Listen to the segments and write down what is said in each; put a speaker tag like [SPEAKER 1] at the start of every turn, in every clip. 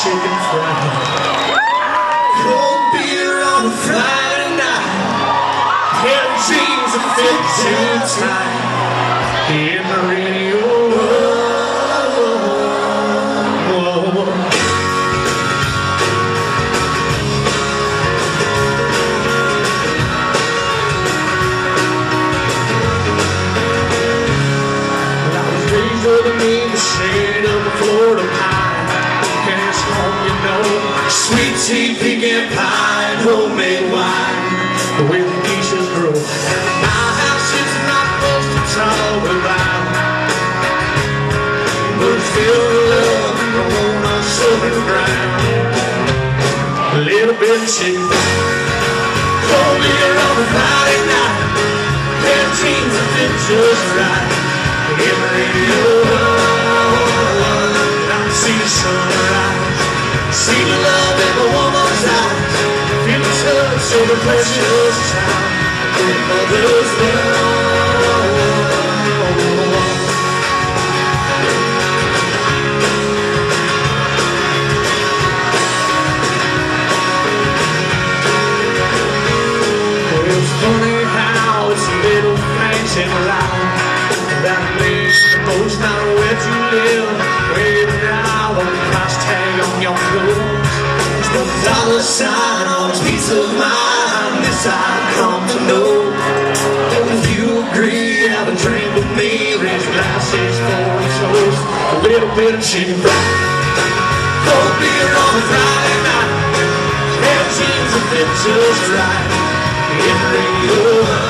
[SPEAKER 1] chicken fried. Cold beer on a Friday night. Pair of jeans that fit too tight. In the radio. The shade of the Florida pine. Cash home, you know. Sweet tea, pecan pie, and homemade wine. The way the geishas grow. My house is not supposed to talk about, but it's filled with love on a southern ground. A little bit of chicken, cold beer on a Friday night. Pair of jeans that fit just right. In the radio, I see the sunrise, see the love in the woman's eyes, feel the touch of the precious time, with mother's love. Well, it's funny how it's little things in life that makes the most out of where you live. Waving out on the price tag on your clothes. There's no dollar sign on a piece of mind. This I've come to know. If you agree, have a drink with me. Raise your glasses for a toast. A little bit of chicken fried. Cold beer on a Friday night. Pair of jeans that fit just right. In the radio,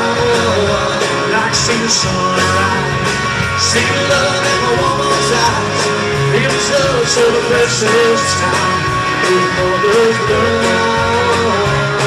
[SPEAKER 1] see the sunrise, see the love in a woman's eyes, feel the touch of the precious time, with mother's love.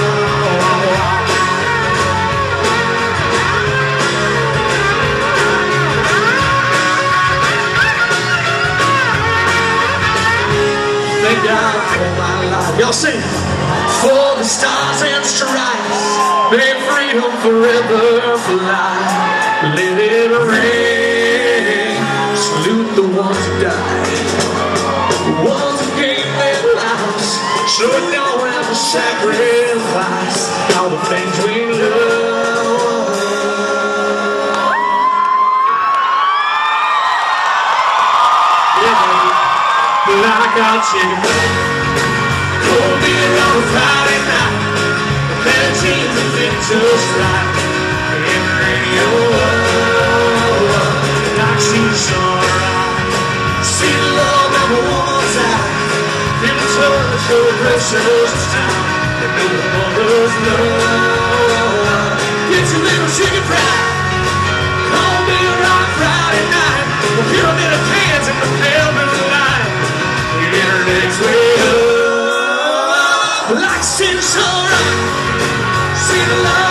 [SPEAKER 1] Thank God for my life. Y'all sing. For the stars and stripes, may freedom forever fly. Let it rain, salute the ones who died, the ones who gave their lives, so we don't have to sacrifice all the things we love. Yeah, baby, like our chicken, cold beer on a Friday night, a pair of jeans that fit just right. In the radio, I see the sunrise, see the love in a woman's eyes, feel the touch of the precious time, and know the mother's love. Get your little chicken fried, cold beer on a Friday night, a pyramid of cans in the velvet line. The internet's way up, like see the sunrise, see the love.